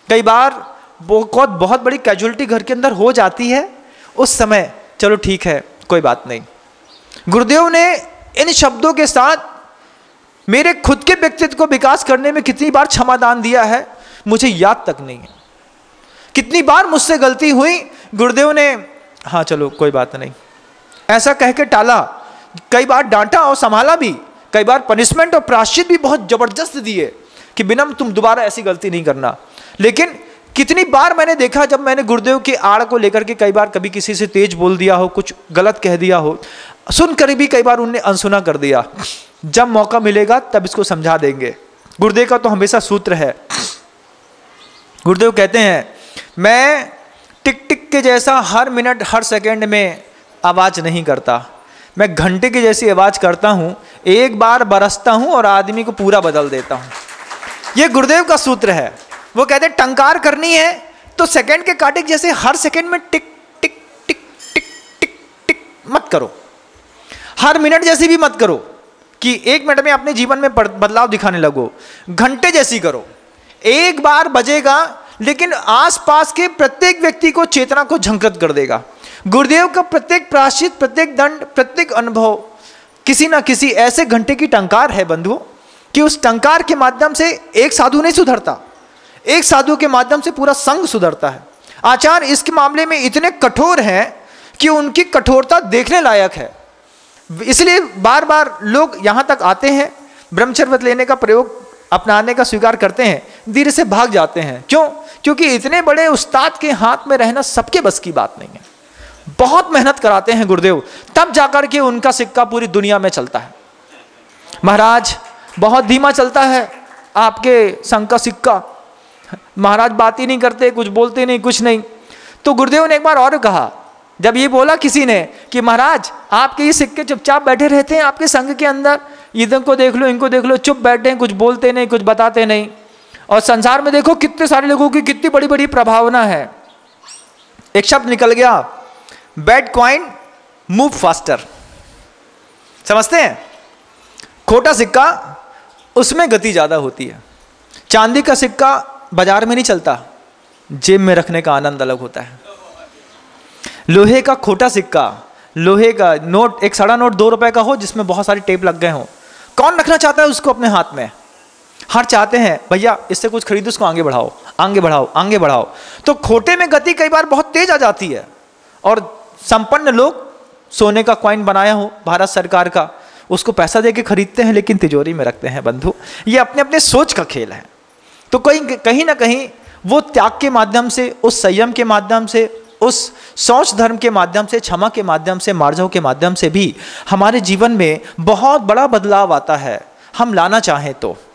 कई बार बहुत बड़ी कैजुअलिटी घर के अंदर हो जाती है, उस समय चलो ठीक है कोई बात नहीं। गुरुदेव ने इन शब्दों के साथ मेरे खुद के व्यक्तित्व को विकास करने में कितनी बार क्षमादान दिया है मुझे याद तक नहीं है। कितनी बार मुझसे गलती हुई, गुरुदेव ने हाँ चलो कोई बात नहीं ऐसा कह के टाला, कई बार डांटा और संभाला भी, कई बार पनिशमेंट और प्रायश्चित भी बहुत जबरदस्त दिए कि बिना तुम दोबारा ऐसी गलती नहीं करना। लेकिन कितनी बार मैंने देखा जब मैंने गुरुदेव की आड़ को लेकर के कई बार कभी किसी से तेज बोल दिया हो, कुछ गलत कह दिया हो, सुनकर भी कई बार उनने अनसुना कर दिया। जब मौका मिलेगा तब इसको समझा देंगे। गुरुदेव का तो हमेशा सूत्र है, गुरुदेव कहते हैं मैं टिक टिक के जैसा हर मिनट हर सेकंड में आवाज नहीं करता, मैं घंटे की जैसी आवाज करता हूं, एक बार बरसता हूं और आदमी को पूरा बदल देता हूं। यह गुरुदेव का सूत्र है। वो कहते हैं टंकार करनी है तो सेकंड के कांटे जैसे हर सेकंड में टिक टिक टिक टिक टिक टिक मत करो, हर मिनट जैसी भी मत करो कि एक मिनट में अपने जीवन में बदलाव दिखाने लगो, घंटे जैसी करो। एक बार बजेगा लेकिन आसपास के प्रत्येक व्यक्ति को चेतना को झंकृत कर देगा। गुरुदेव का प्रत्येक प्रायश्चित, प्रत्येक दंड, प्रत्येक अनुभव किसी ना किसी ऐसे घंटे की टंकार है बंधुओं कि उस टंकार के माध्यम से एक साधु नहीं सुधरता, एक साधु के माध्यम से पूरा संघ सुधरता है। आचार्य इसके मामले में इतने कठोर हैं कि उनकी कठोरता देखने लायक है। इसलिए बार बार लोग यहाँ तक आते हैं, ब्रह्मचर्य व्रत लेने का प्रयोग अपनाने का स्वीकार करते हैं, धीरे से भाग जाते हैं। क्यों? क्योंकि इतने बड़े उस्ताद के हाथ में रहना सबके बस की बात नहीं है। बहुत मेहनत कराते हैं गुरुदेव, तब जाकर के उनका सिक्का पूरी दुनिया में चलता है। महाराज बहुत धीमा चलता है आपके संघ का सिक्का, महाराज बात ही नहीं करते, कुछ बोलते नहीं, कुछ नहीं। तो गुरुदेव ने एक बार और कहा, जब ये बोला किसी ने कि महाराज आपके ये सिक्के चुपचाप बैठे रहते हैं आपके संघ के अंदर, इनको देख लो इनको देख लो, चुप बैठे हैं, कुछ बोलते नहीं, कुछ बताते नहीं, और संसार में देखो कितने सारे लोगों की कितनी बड़ी बड़ी प्रभावना है। एक शब्द निकल गया, बैड कॉइन मूव फास्टर। समझते हैं? खोटा सिक्का उसमें गति ज्यादा होती है। चांदी का सिक्का बाजार में नहीं चलता, जेब में रखने का आनंद अलग होता है। लोहे का खोटा सिक्का, लोहे का नोट, एक सड़ा नोट 2 रुपए का हो जिसमें बहुत सारे टेप लग गए हो, कौन रखना चाहता है उसको अपने हाथ में? हर चाहते हैं भैया इससे कुछ खरीदो, उसको आगे बढ़ाओ आगे बढ़ाओ आगे बढ़ाओ। तो खोटे में गति कई बार बहुत तेज आ जाती है। और संपन्न लोग सोने का कॉइन बनाया हो भारत सरकार का, उसको पैसा दे के खरीदते हैं लेकिन तिजोरी में रखते हैं। बंधु, ये अपने अपने सोच का खेल है। तो कहीं ना कहीं वो त्याग के माध्यम से, उस संयम के माध्यम से, उस शौच धर्म के माध्यम से, क्षमा के माध्यम से, मार्जव के माध्यम से भी हमारे जीवन में बहुत बड़ा बदलाव आता है, हम लाना चाहें तो।